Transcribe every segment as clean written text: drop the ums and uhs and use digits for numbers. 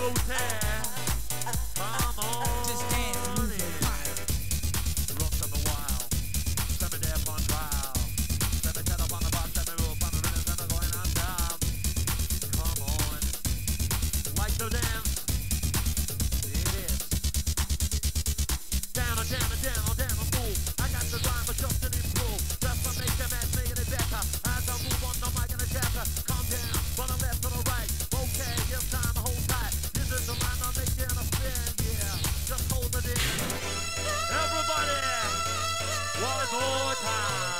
rotate. Come on. Just dance and move your body. Rock on the wild. Send me there on trial. Send me set up on the box. Send me move on the rhythm. Send me going on down. Come on. Like the dance. It is. Down and down and down and down and move. I got the rhyme but just to improve. Just to make them ass making it better. As I move on the mic and the chapter. Calm down. From the left to the right. Okay, it's time to hold tight. This is the line I'm making a spin. Yeah. Just hold it in. Everybody. One more time.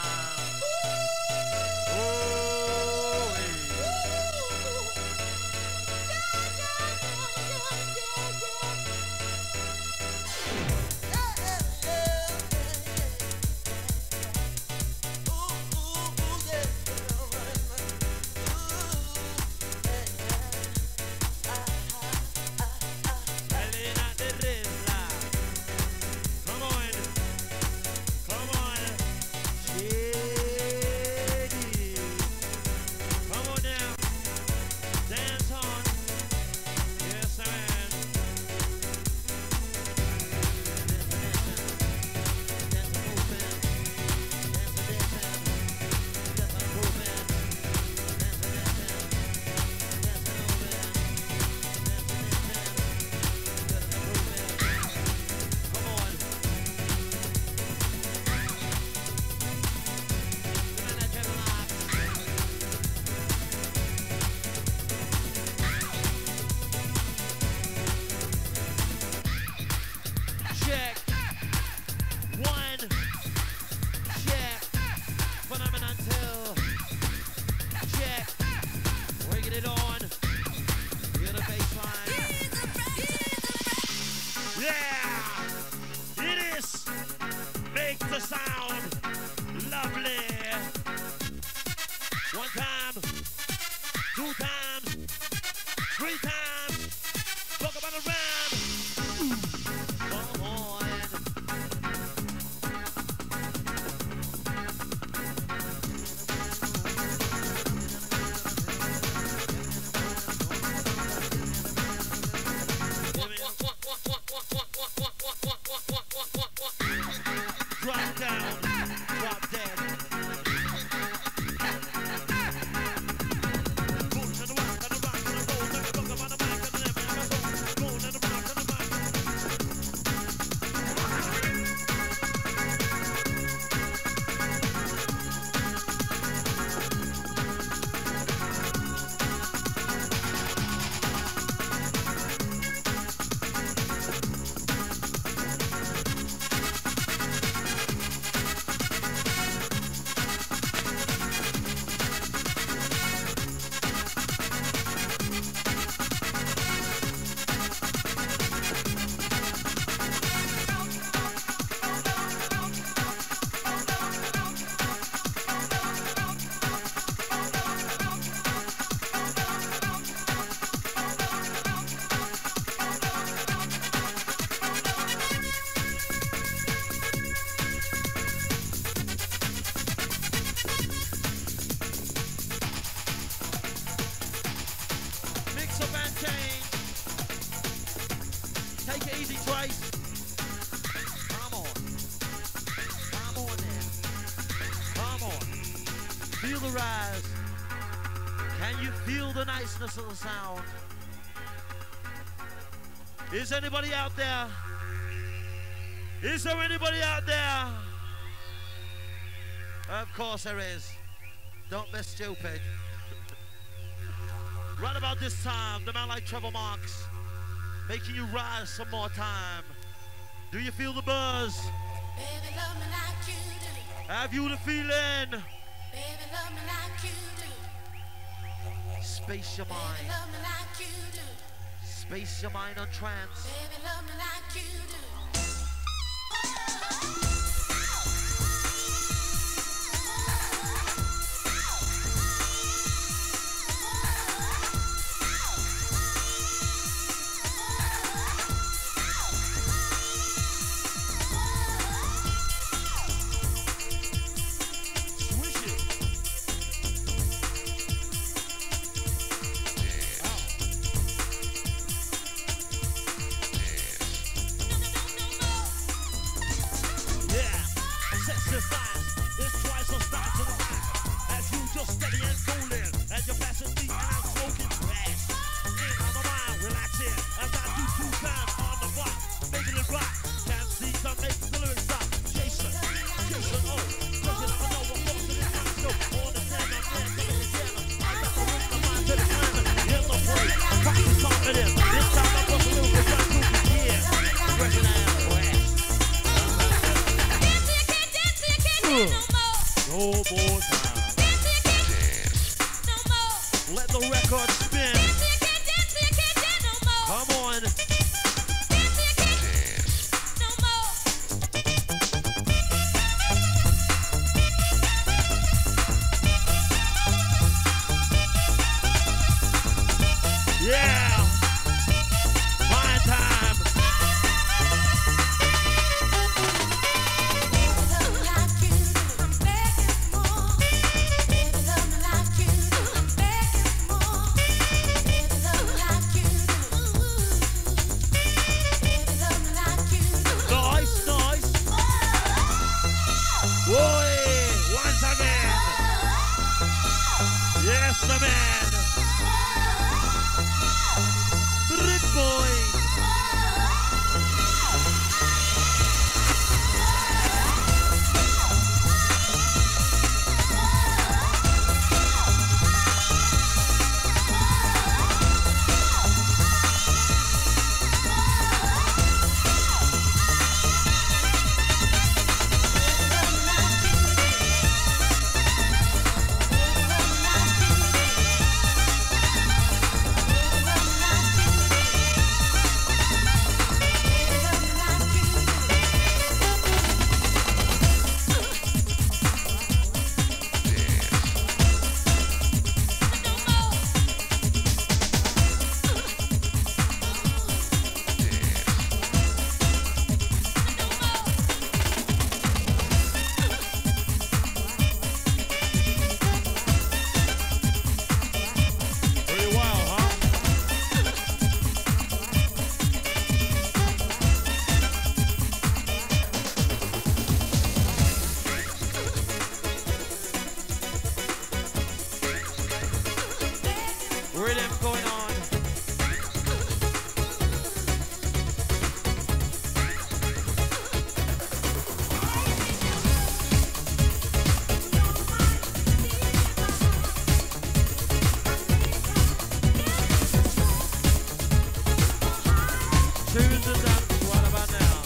Of the sound. Is anybody out there? Is there anybody out there? Of course there is. Don't be stupid. Right about this time, the man like Trevor Marks, making you rise some more time. Do you feel the buzz? Baby, love me like you do. Have you the feeling? Baby, love me like you do. Space your mind. Baby, love me like you do. Space your mind on trance. Baby, love me like you do. Let the record spin. Dance, you can't dance, you can't dance no more. Come on. Dance, you can't dance no more. Yeah. Fine time. Baby, love me like you do. I'm begging more. Baby, love me like you do. Baby, love me like you do. Nice, nice. Boy, once again. Yes, the man. Brick boy. Pretty wild, huh? Rhythm going on. Tunes and dances, what about now?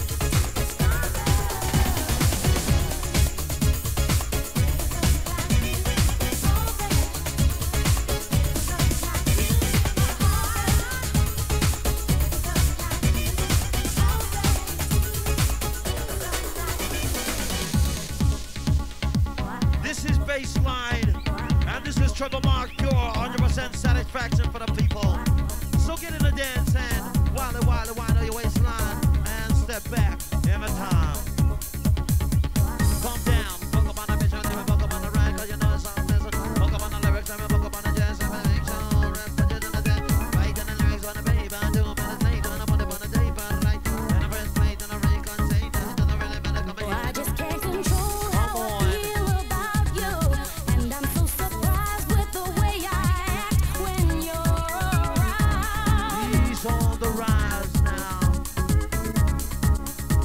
This is Baseline, and this is Trouble Mark, pure 100% satisfaction for the people. So get in the dance and while your waistline and step back in the time. Calm down, fuck up on the mission, fuck up on the right, cause you know it's all listen. Fuck up on the lyrics, fuck up on the jazz, and make sure represent in the dance. Right in the lyrics on the paper, do a better thing, and I put it on the tape, right? And the first plate, and the reconciliation, and the really better come in. I just can't control how I feel about you, and I'm so surprised with the way I act when you're around. He's on the rise now.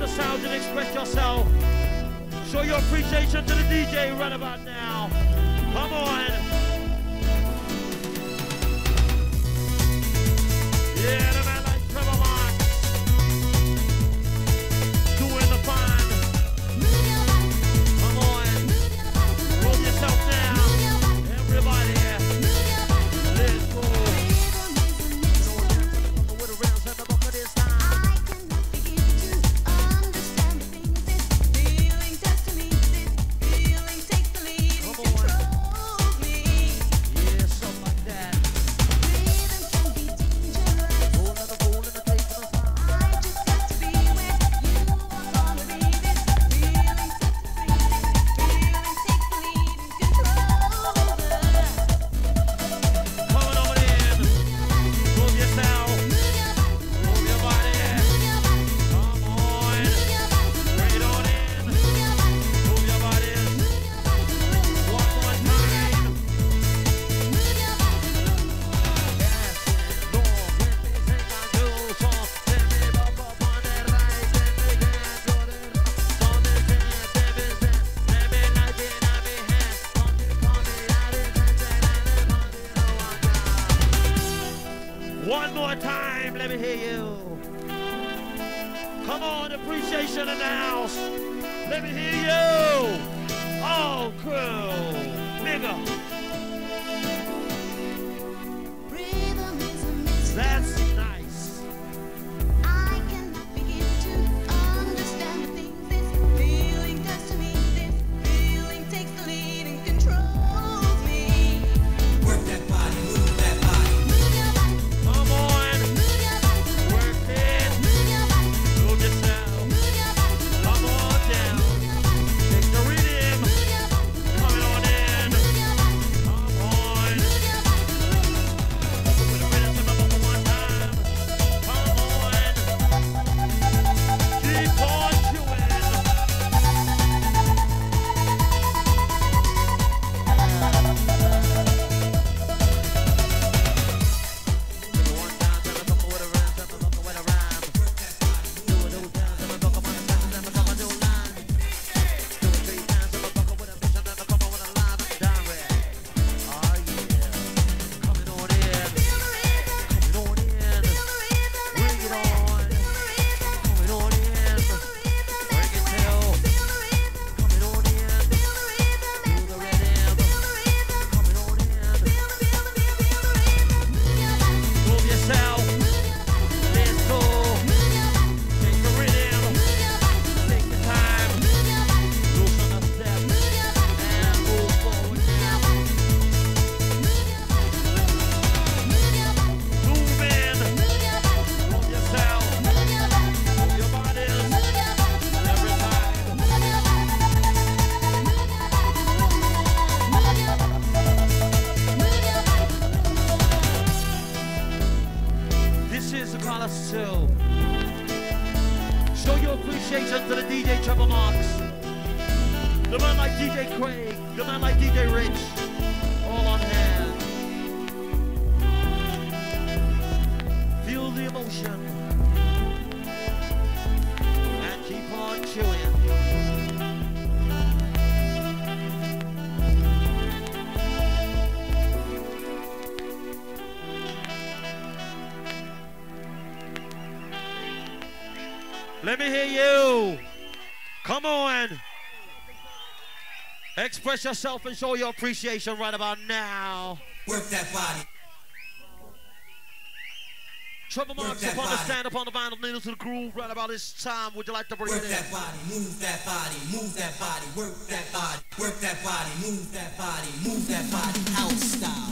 the sound and express yourself. Show your appreciation to the DJ right about now. Come on. Yeah, the man like Trevor Marks. Doing the fun. Come on. Roll yourself now. Everybody. Let's go. With the rounds at the buck of this time. One more time, let me hear you. Come on, appreciation in the house. Let me hear you. All crew, nigga. That's nice. I cannot begin to understand the things this feeling does to me. This feeling takes the lead and controls me. Work that body, move that body. Move your body, Come on, move your body to the work it. move your body, Move yourself. move your body to the Come on down. Take the rhythm. move your body to the Coming on in. move your body, Come on. move your body to the With the rhythm to the bumper one time. Come on. Keep on chewing. One time, tell me bumper with a rhyme, tell me bumper with a rhyme. Do it two times, tell me bumper with a rhyme, tell me bumper do line. Do it three times, tell me bumper with a bitch, tell me bumper with a line. Direct. Oh yeah. Coming on in. Coming on in. Bring it on. Coming on in. Bring it till. Coming on in. Do the rhythm. Coming on in. Move yourself. Let's go. Take the rhythm. Take the time. Loosen the step. And move forward now. Move in. Move yourself. Move your bodies. Every time. This is the Coliseum. Show your appreciation to the DJ Trevor Marks. The man like DJ Craig. The man like DJ Rich. All on hand. Feel the emotion. And keep on chewing. Let me hear you. Come on. Express yourself and show your appreciation right about now. Work that body. Trevor Marks that upon the body. stand upon the vinyl needle to the groove right about this time. Would you like to bring Work it in? that body, move that body, move that body, work that body, work that body, move that body, move that body, out style.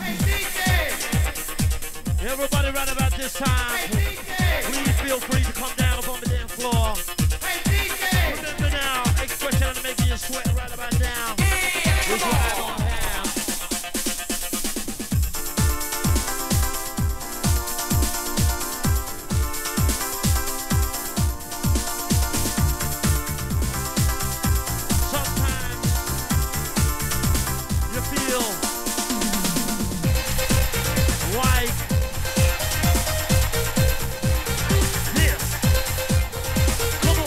Everybody right about this time. Please feel free to come down upon the dance floor. Remember now, expression and making you sweat right about now. It's right on hand. Sometimes you feel like this. Come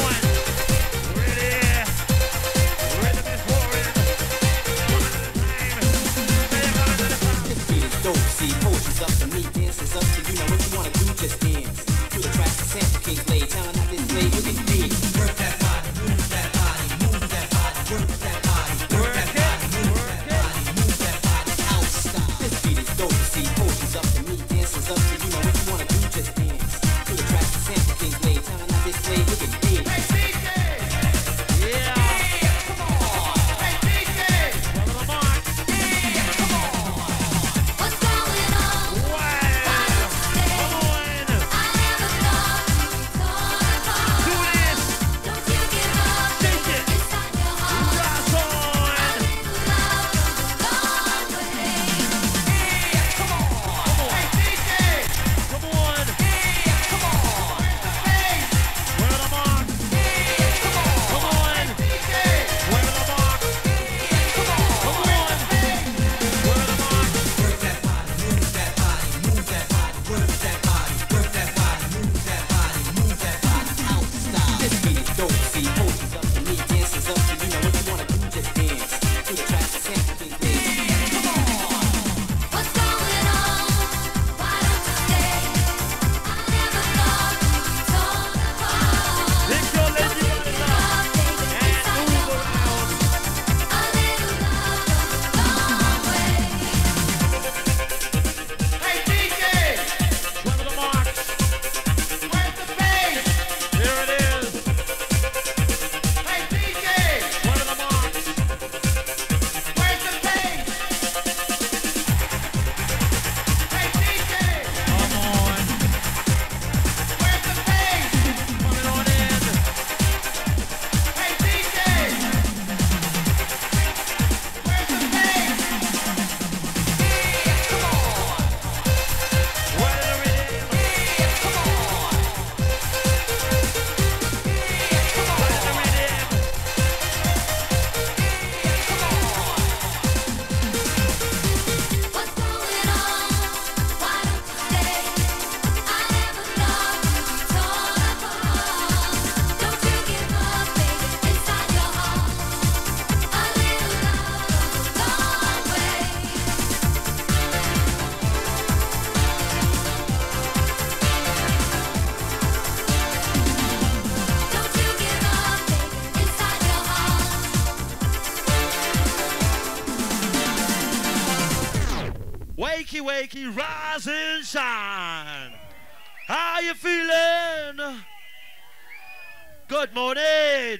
wakey, wakey, rise and shine. How you feeling? Good morning.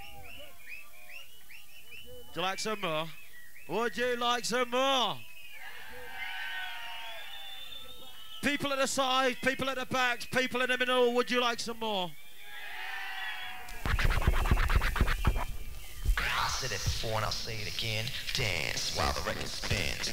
Would you like some more? Would you like some more? People at the side, people at the back, people in the middle, would you like some more? I said it before and I'll say it again. Dance while the record spins.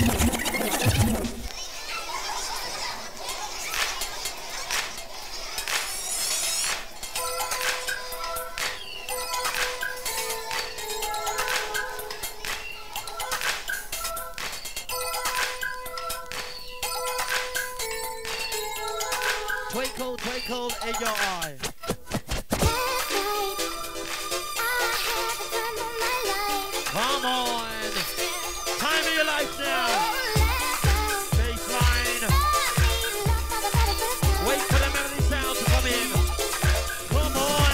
Twinkle, twinkle in your eye. Come on. Time of your life now. Baseline. Wait for the melody sound to come in. Come on.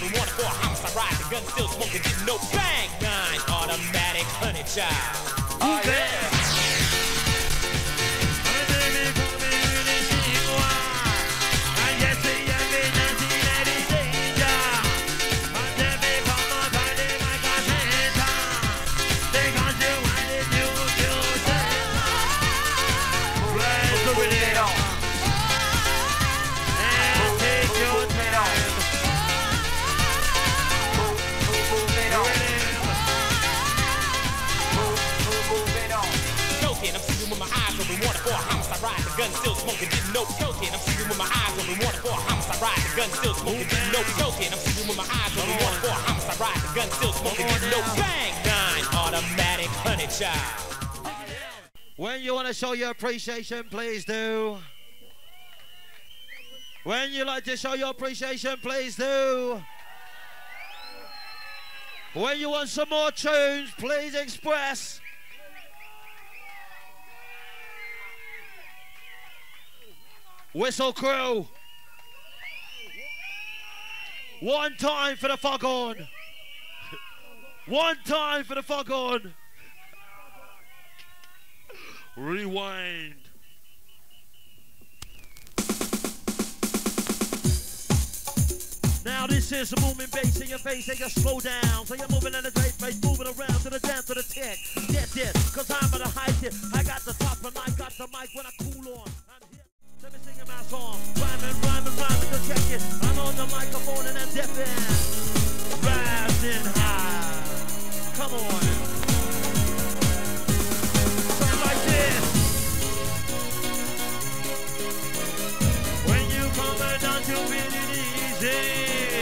Gun still smoking, didn't know. Bang! 9 automatic, honey child. no joking. I'm sleeping with my eyes open, wanted for a homicide ride, the gun still smoking, no joking. I'm sleeping with my eyes open, wanted for a homicide ride, the gun still smoking, no bang, 9 automatic honey child. When you want to show your appreciation, please do. When you like to show your appreciation, please do. When you want some more tunes, please express. Whistle crew. One time for the foghorn. One time for the foghorn. Rewind. Now this is the moving bass in your face, take a slow down. So you're moving in the great face, moving around to the dance to the tick. Get this, cause I'm at a high tip. I got the top and I got the mic when I cool on. I'm here. Let me sing my song. Rhyming, rhyming, rhyming to check it. I'm on the microphone and I'm dipping. Rising high. Come on. Sound like this. When you come down to it easy.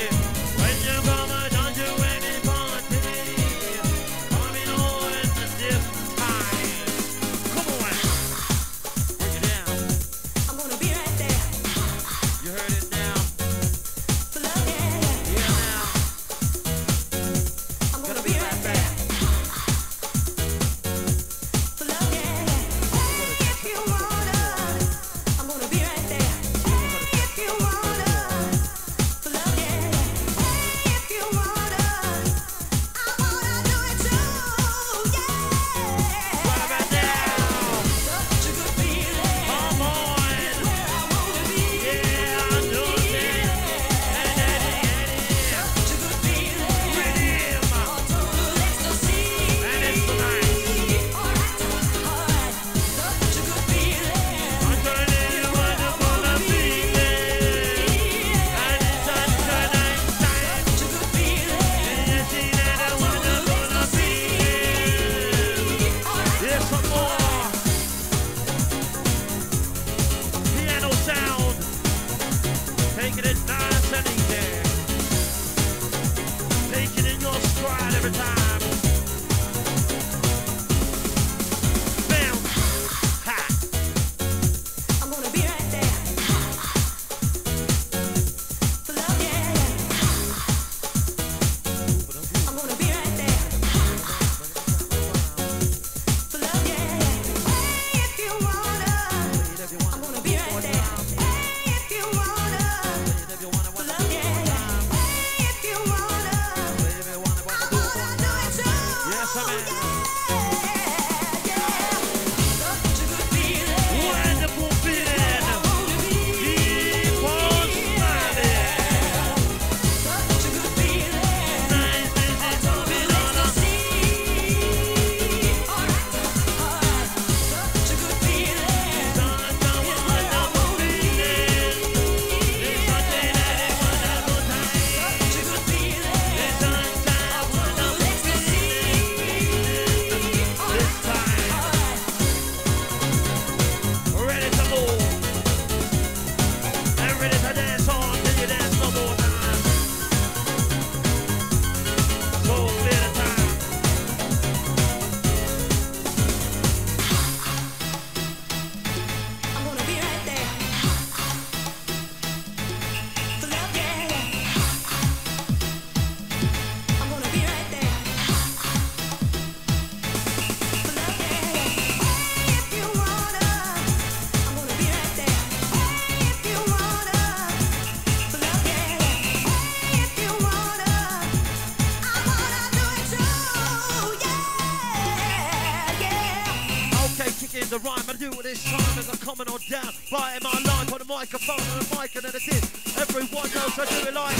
The rhyme I do it this time as I'm coming on down, biting my line, put a microphone on the mic and then it is. Everyone knows I do it like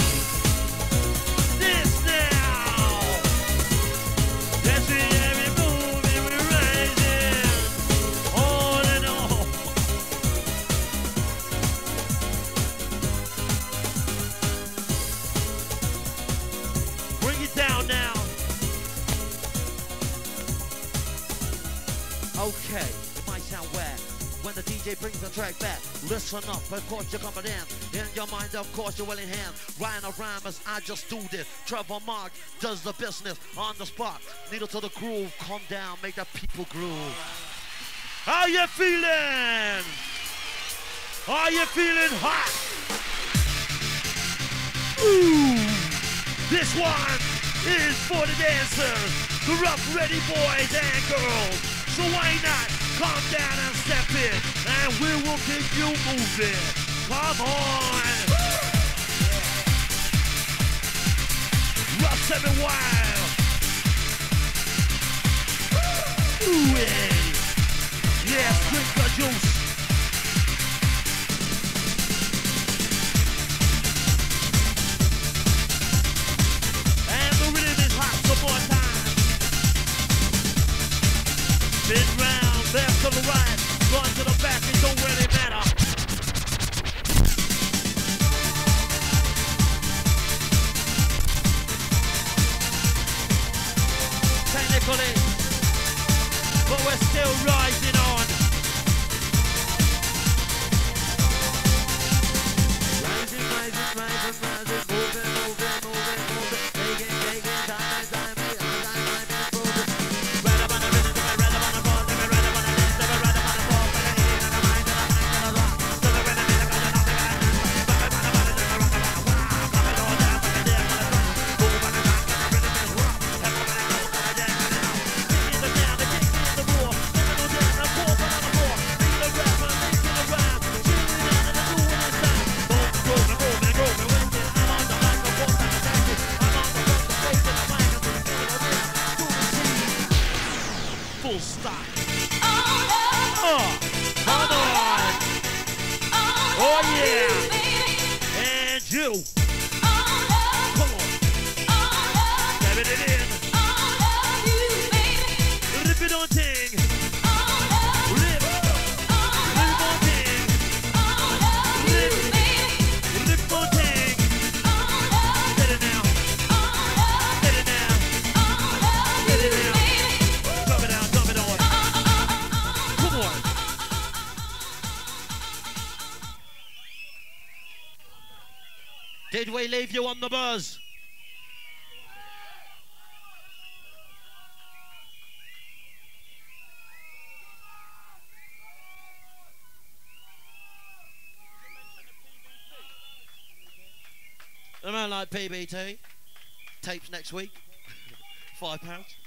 this now. Yes, we every moving, we're rising, all in all. Bring it down now. Okay. Sound where when the DJ DJ brings the track back. Listen up, of course you're coming in. In your mind, of course you're well in hand. Ryan of rhymers, I just do this. Trevor Mark does the business on the spot. Needle to the groove, calm down, make the people groove. How you feeling? Are you feeling hot? Ooh, this one is for the dancers, the rough ready boys and girls. So why not calm down and step in, and we will keep you moving. Come on. Rough 7 wild. Ooh, yeah. Yes, drink the juice. One more time. Spin round, left to the right, run to the back, it don't really matter. Technically, but we're still rising on. Rising, rising, rising, rising, moving, moving, moving, moving, taking, taking, time. Full stop. Come on. Oh yeah. And you. Come on. Get it in. Rip it on ting. Rip. Rip on ting. Rip. Rip on ting. Get it now. Get it now. Get it now. Did we leave you on the buzz? A man like PBT. Tapes next week. £5.